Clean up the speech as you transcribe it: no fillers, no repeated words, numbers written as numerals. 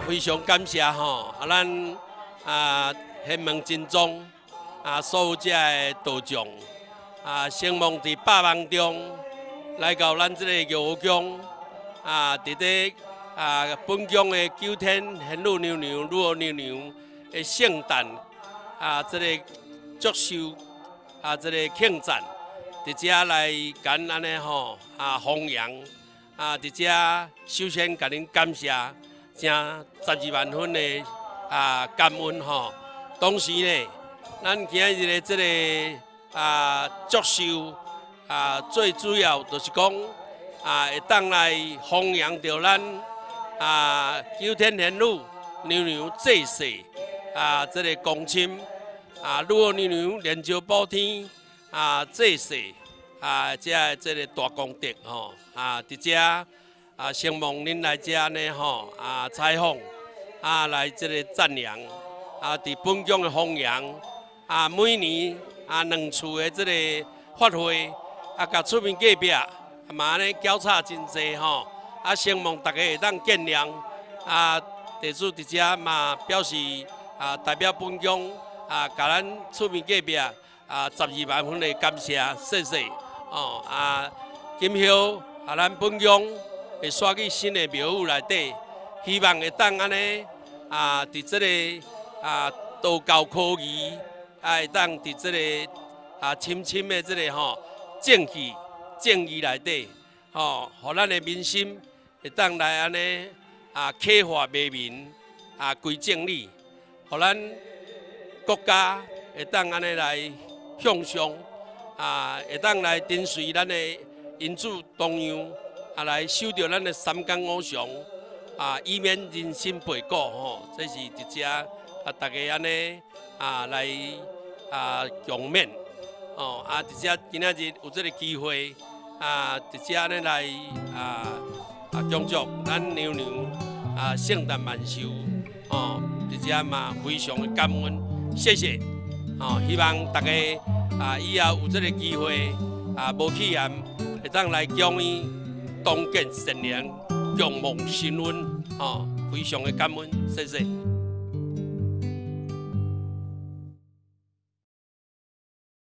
非常感谢吼，咱显门真宗所有遮个道长承蒙伫百忙中来到咱这个玉宫伫咧本宫的9天玄女娘娘、女媧娘娘的圣诞这个祝寿这个庆赞，伫遮来感安尼吼弘扬伫遮首先甲恁感谢，正12万分的感恩吼。同时呢，咱今日的这个祝寿最主要就是讲会当来弘扬着咱9天玄女娘娘祭祀这个公亲女媧娘娘连招补天祭祀这个大功德吼伫遮承蒙恁来遮呢吼采访来这个赞扬伫本宫的弘扬每年2次的这个法会甲出面隔壁嘛安尼交叉真济吼承蒙大家会当见谅地主伫遮嘛表示代表本宫甲咱出面隔壁12万分的感谢，谢谢今后咱本宫会选去新的庙宇内底，希望会当安尼伫这个道教科仪会当伫这个深深的这个正气正义内底互咱的民心会当来安尼启发人民归正理，互咱国家会当安尼来向上会当来跟随咱的因主同样来守着咱的三纲五常以免人心背古这是伫遮大家安尼来共勉伫遮今仔日有这个机会伫遮安尼来恭祝咱娘娘圣诞万寿伫遮嘛非常的感恩，谢谢希望大家以后有这个机会无气焰会当来恭伊当见善良，仰望新恩非常的感恩，谢谢。